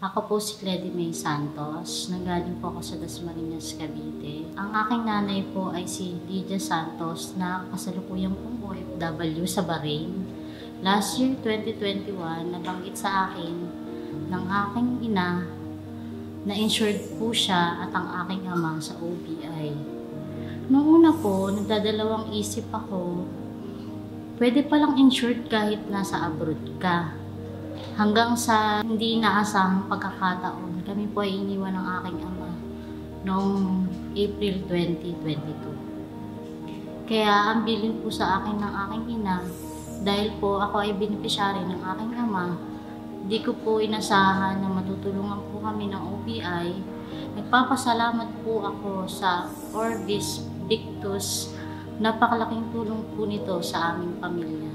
Ako po si Cledy May Santos. Nanggaling po ako sa Dasmariñas, Cavite. Ang aking nanay po ay si Lydia Santos na kasalukuyang pong OFW sa Bahrain. Last year, 2021, nabanggit sa akin ng aking ina na insured po siya at ang aking ama sa OBI. Noong una po, nagdadalawang isip ako, pwede palang insured kahit nasa abroad ka. Hanggang sa hindi inaasahang pagkakataon, kami po ay iniwan ng aking ama noong April 2022. Kaya ang bilin po sa akin ng aking ina, dahil po ako ay beneficiary ng aking ama, di ko po inasahan na matutulungan po kami ng OBI. Nagpapasalamat po ako sa Orbis Victus. Napakalaking tulong po nito sa aming pamilya.